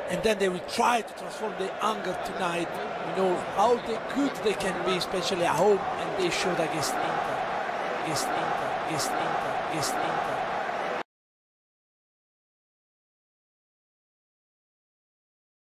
and then they will try to transform their anger tonight. You know how good they can be, especially at home, and they showed against Inter, against Inter, against Inter, against Inter.